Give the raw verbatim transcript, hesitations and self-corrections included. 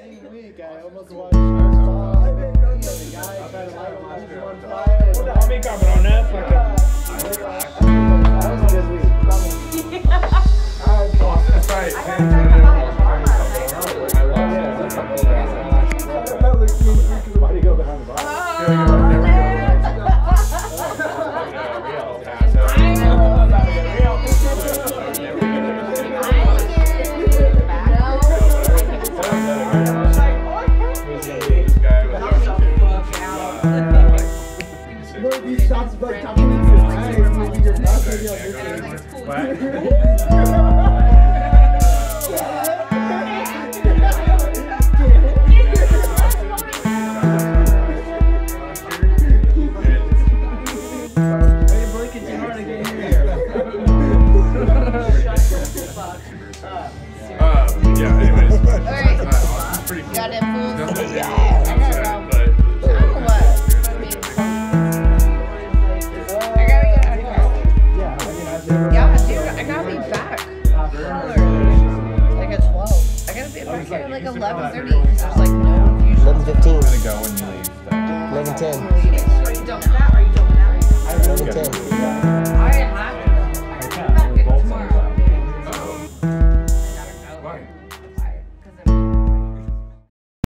exciting week. I almost watched uh, the guy tried to light him on fire. I'll be coming on that fucking. That was a good week. That's right. Why do you go behind the bar? These shots like coming in your eyes, maybe you're not going to be on this. Got it, fools. Yeah. I know, bro. What? I gotta get out of here. Yeah, dude, I gotta be back. Like at twelve. I gotta be back here at like eleven thirty because there's like no usual. eleven fifteen. I'm gonna go when you leave. eleven ten. Are you done with that? Are you done with that? eleven ten.